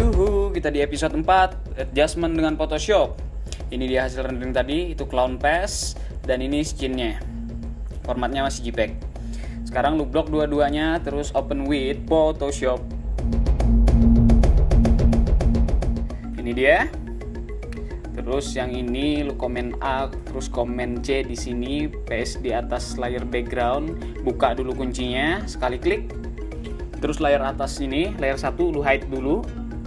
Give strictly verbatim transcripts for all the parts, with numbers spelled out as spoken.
Yuhu, kita di episode empat, adjustment dengan Photoshop. Ini dia hasil rendering tadi, itu clown pass, dan ini skinnya. Formatnya masih JPEG. Sekarang lu blok dua-duanya, terus open with Photoshop. Ini dia. Terus yang ini lu komen A, terus komen C di sini, paste di atas layer background, buka dulu kuncinya, sekali klik. Terus layer atas ini, layer satu lu hide dulu.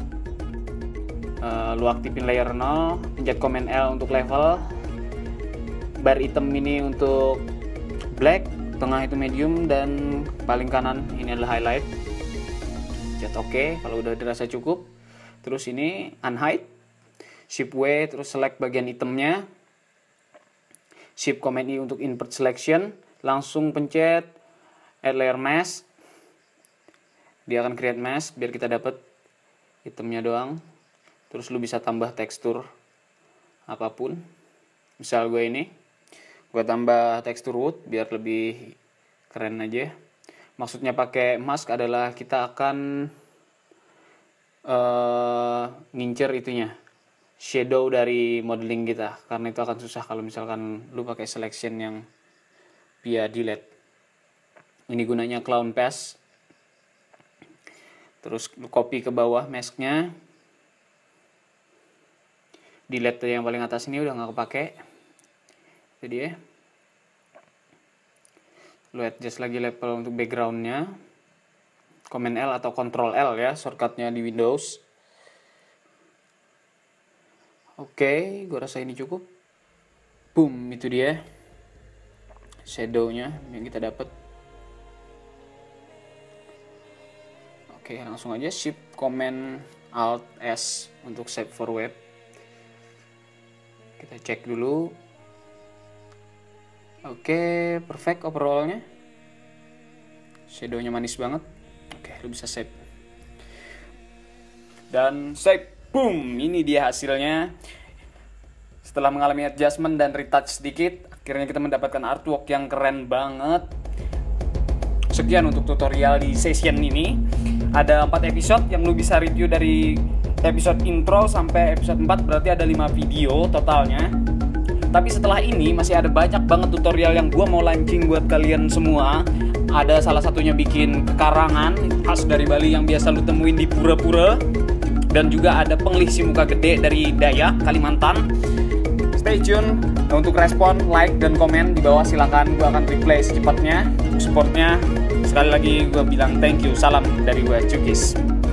Uh, lu aktifin layer nol, pencet Command L untuk level. Bar hitam ini untuk black, tengah itu medium, dan paling kanan ini adalah highlight. Pencet OK kalau udah dirasa cukup. Terus ini unhide, Shift W terus select bagian hitamnya. Shift Command I untuk invert selection. Langsung pencet add layer mask. Dia akan create mask biar kita dapat hitamnya doang. Terus lu bisa tambah tekstur apapun. Misal gue ini, gue tambah tekstur wood biar lebih keren aja. Maksudnya pakai mask adalah kita akan uh, ngincer itunya, shadow dari modeling kita. Karena itu akan susah kalau misalkan lu pakai selection yang via delete. Ini gunanya clown pass. Terus lu copy ke bawah masknya. Delete yang paling atas ini udah nggak kepake. Itu dia. Lu adjust lagi level untuk backgroundnya. Command L atau Control L ya, shortcutnya di Windows. Oke, gue rasa ini cukup. Boom, itu dia shadownya yang kita dapat. Oke, langsung aja Shift Command Alt S untuk save for web. Kita cek dulu. Oke, perfect overallnya. Shadownya manis banget. Oke, lu bisa save. Dan save. Boom, ini dia hasilnya. Setelah mengalami adjustment dan retouch sedikit, akhirnya kita mendapatkan artwork yang keren banget. Sekian untuk tutorial di session ini. Ada empat episode yang lu bisa review dari episode intro sampai episode empat, berarti ada lima video totalnya. Tapi setelah ini masih ada banyak banget tutorial yang gua mau launching buat kalian semua. Ada salah satunya bikin kekarangan khas dari Bali yang biasa lu temuin di pura-pura. Dan juga ada penglihsi muka gede dari Dayak, Kalimantan. Stay tune untuk respon, like, dan komen di bawah. Silakan, gue akan reply secepatnya. Supportnya, sekali lagi gue bilang thank you. Salam dari gue, Cukis.